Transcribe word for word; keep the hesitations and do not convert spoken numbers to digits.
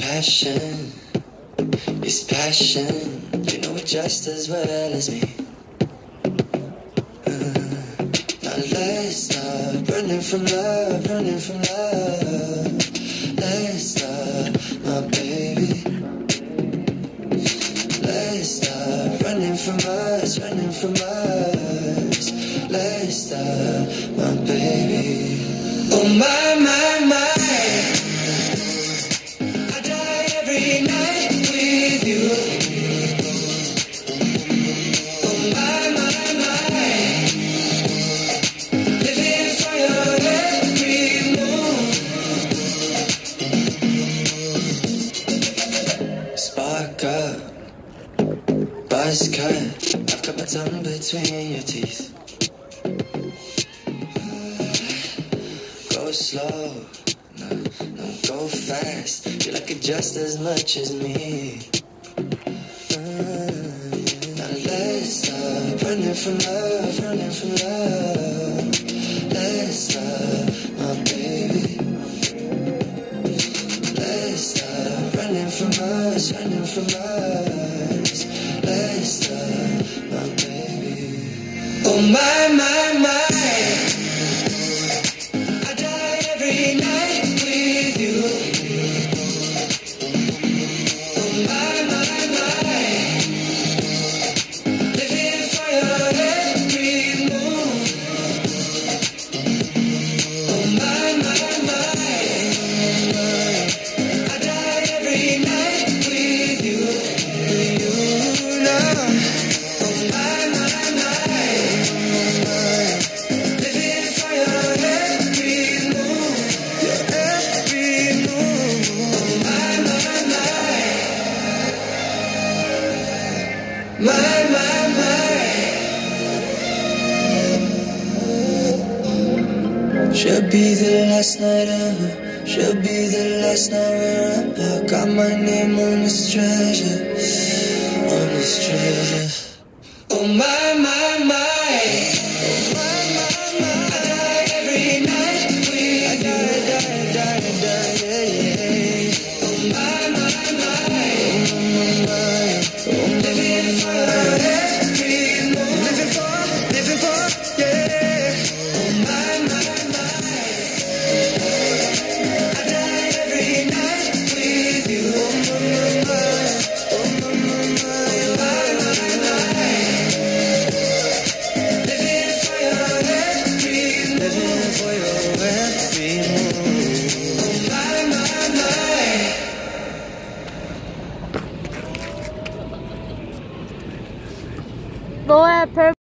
passion, it's passion. You know it just as well as me. Uh, now let's stop running from love, running from love. Let's stop, my baby. Let's stop running from us, running from us. Let's stop, my baby. Oh my, my, my. I die every night with you. Oh my, my, my. Living for your every move. Spark up, buzz cut. I've got my tongue between your teeth. Go slow, no, no, go fast. You like it just as much as me. Uh, now let's stop running from love, running from love. Let's stop, my baby. Let's stop running from us, running from us. Let's stop, my baby. Oh my, my, my. My, my, my. Should be the last night ever. Should be the last night where I'm back. Got my name on this treasure, on this treasure. Oh my, my, my. Oh my, my, my. I die every night with you. I die, die, die, die, yeah, yeah. Oh my, my, my. Oh my, my. Oh, living for every move. Living for, living for, yeah. Oh my, my, my. I die every night with you. Oh my, my, oh my, my, my, my, my, my. Living for your every move. Living for your every move. Oh my, my, my. 너의 별